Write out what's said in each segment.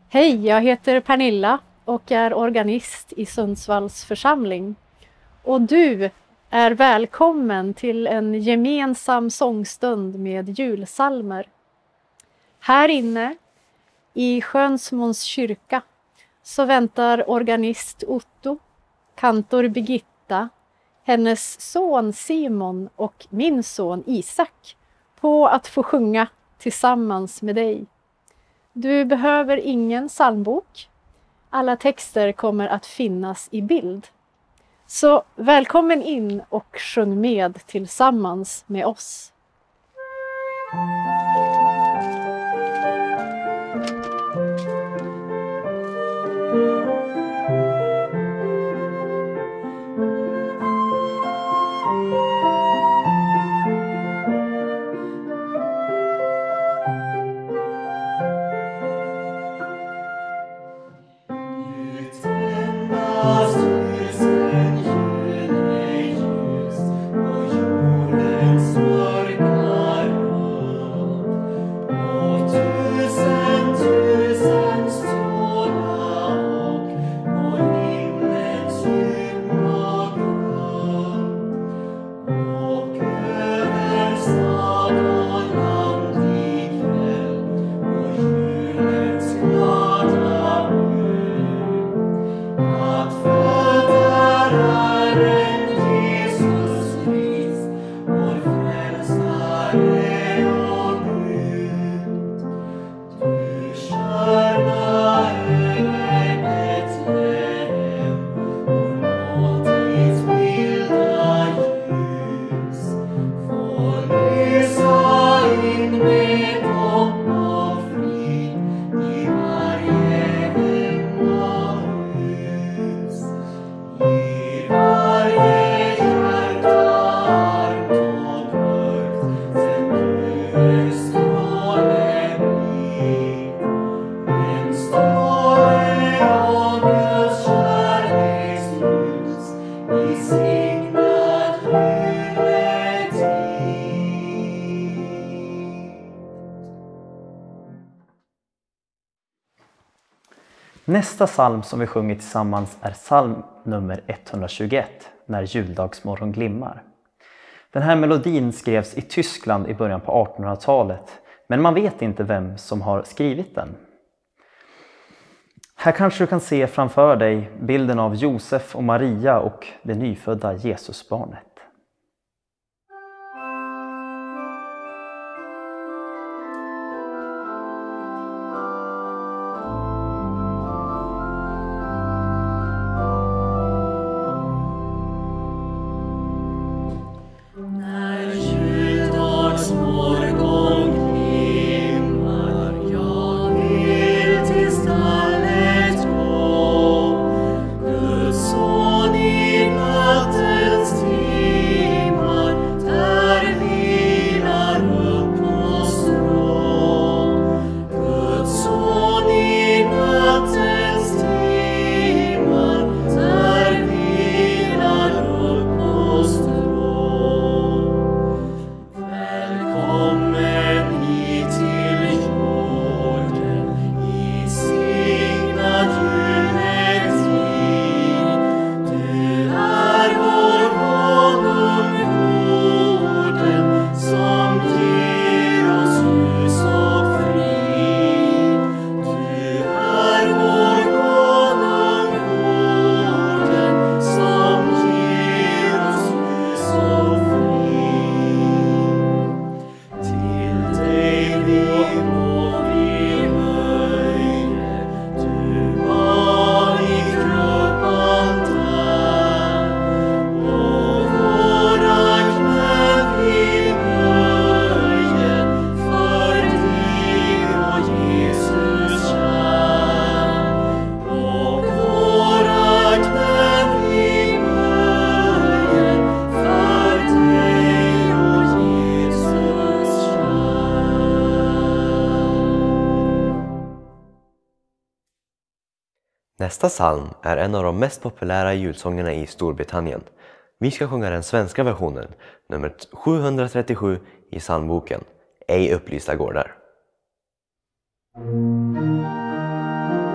Hej, jag heter Pernilla och är organist i Sundsvalls församling. Och du är välkommen till en gemensam sångstund med julsalmer. Här inne i Skönsmåns kyrka så väntar organist Otto, kantor Birgitta, hennes son Simon och min son Isak på att få sjunga tillsammans med dig. Du behöver ingen psalmbok. Alla texter kommer att finnas i bild. Så välkommen in och sjung med tillsammans med oss. Nästa psalm som vi sjunger tillsammans är psalm nummer 121, När juldagsmorgon glimmar. Den här melodin skrevs i Tyskland i början på 1800-talet, men man vet inte vem som har skrivit den. Här kanske du kan se framför dig bilden av Josef och Maria och det nyfödda Jesusbarnet. Nästa psalm är en av de mest populära julsångerna i Storbritannien. Vi ska sjunga den svenska versionen, nummer 737 i psalmboken, Ej upplysta gårdar.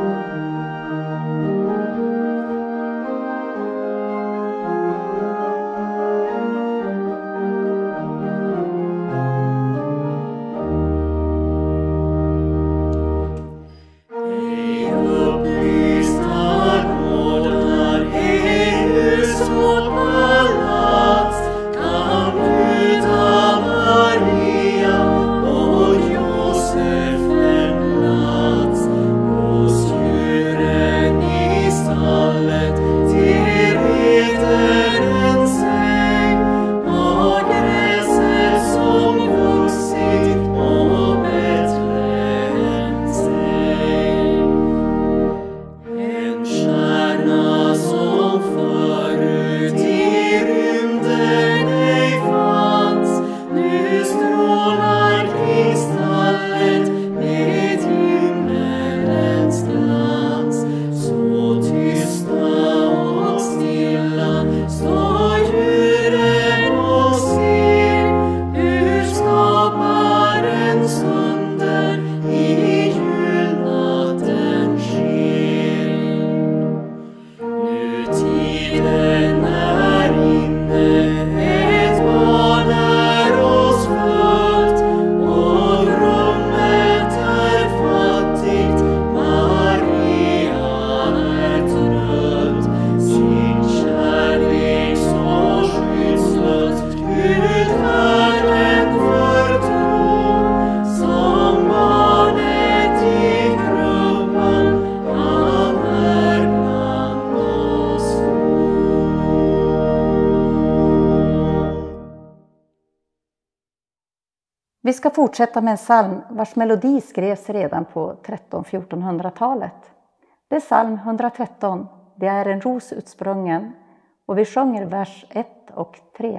Vi ska fortsätta med en psalm vars melodi skrevs redan på 1300-1400-talet. Det är psalm 113, det är en ros utsprungen, och vi sjunger vers 1 och 3.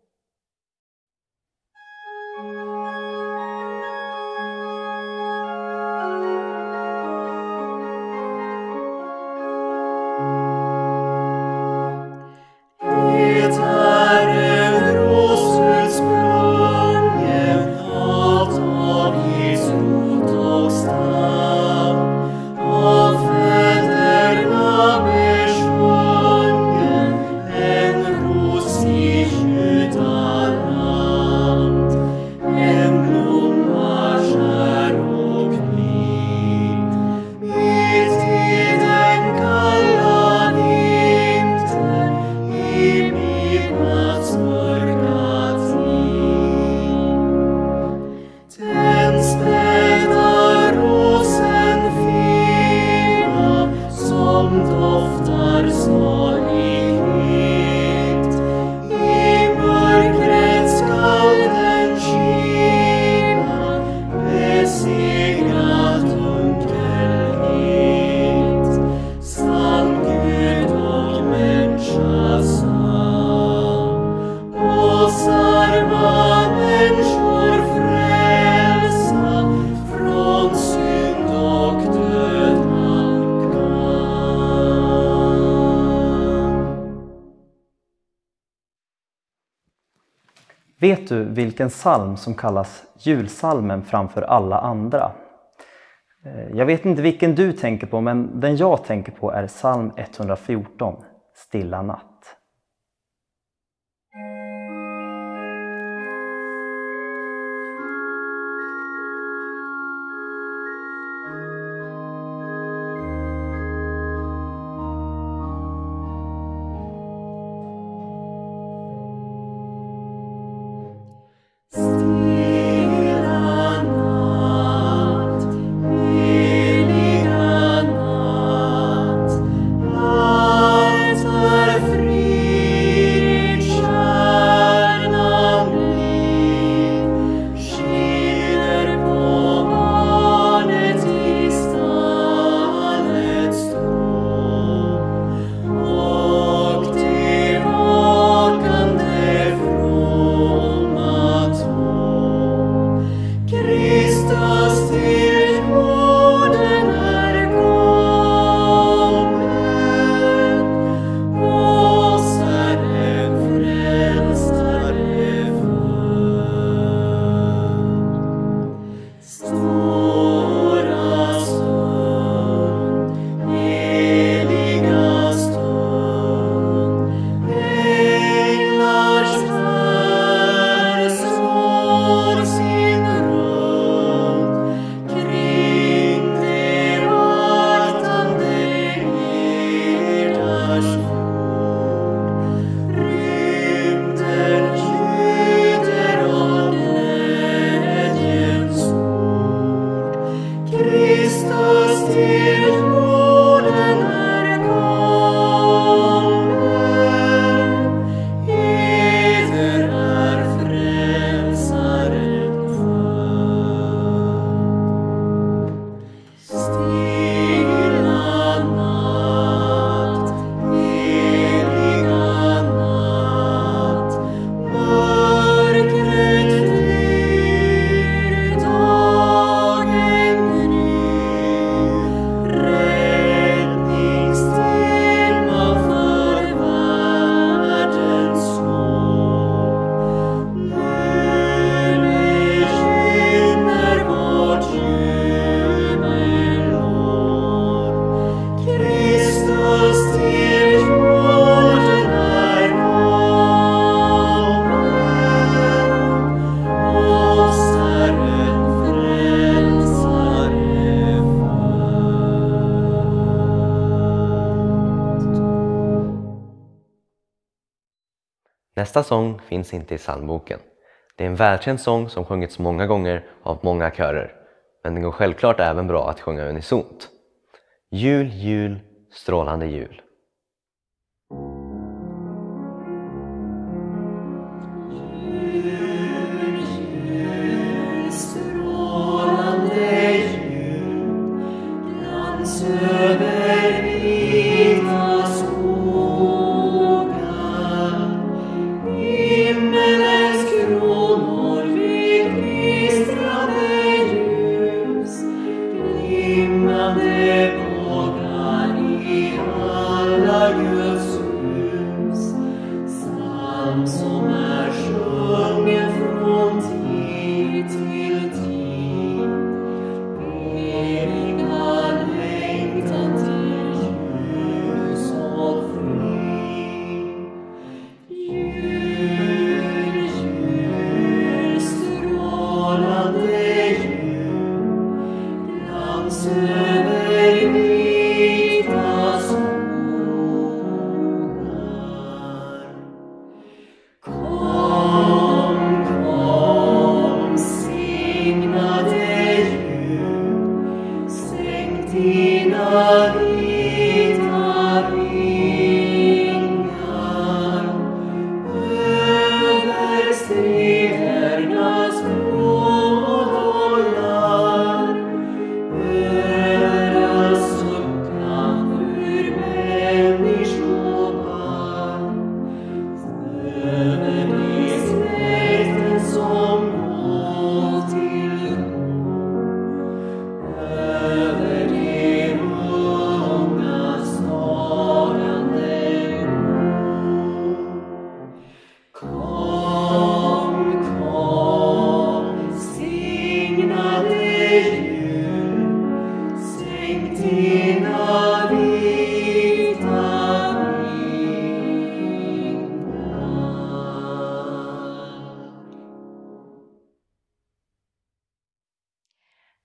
Vet du vilken psalm som kallas julsalmen framför alla andra? Jag vet inte vilken du tänker på, men den jag tänker på är psalm 114, Stilla natt. Nästa sång finns inte i psalmboken. Det är en välkänd sång som sjungits många gånger av många körer, men den går självklart även bra att sjunga unisont. Jul, jul, strålande jul. Jul, jul,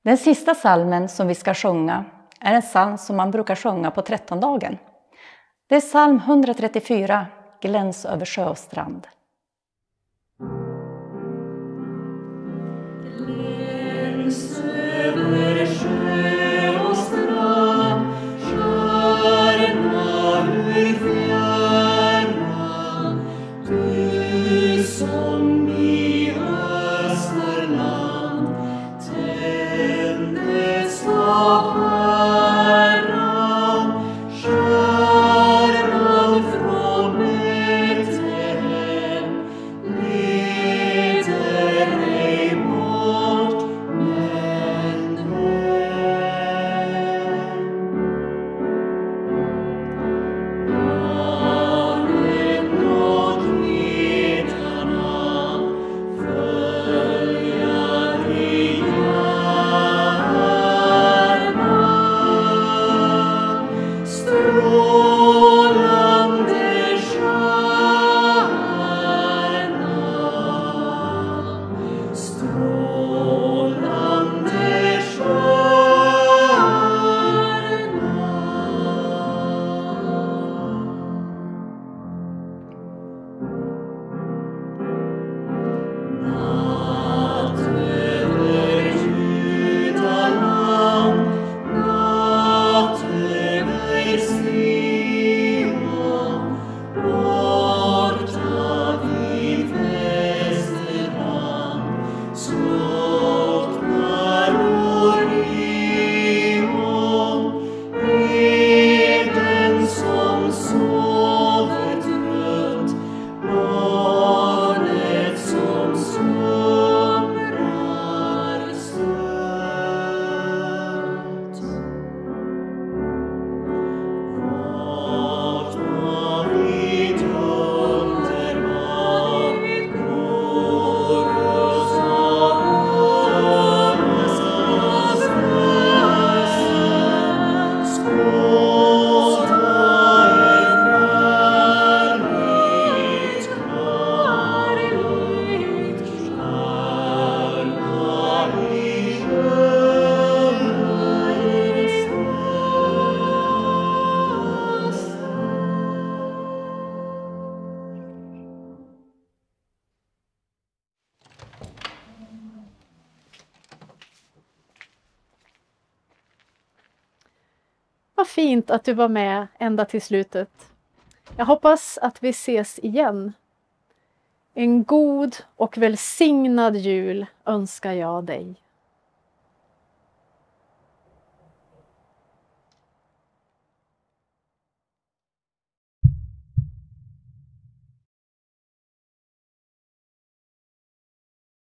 Den sista salmen som vi ska sjunga är en psalm som man brukar sjunga på 13-dagen. Det är psalm 134, Gläns över sjö och strand. Gläns över sjö och strand, stjärna ur fjärran, du som i Österland tändes av Herran, stjärnan från Betlehem leder ej bort men barnen och kvinnorna följa dig gärna. Strålande stjärna, strålande natt över Judaland, natt över Sion, borta vid Västerland slocknar Orion, eden som sover trött, barnet som slumrar sött. Vakna vid underbar, chorus av ömmas röst, skåda ett klarligt, klarligt stjärna i sjöns öst. Vad fint att du var med ända till slutet. Jag hoppas att vi ses igen. En god och välsignad jul önskar jag dig.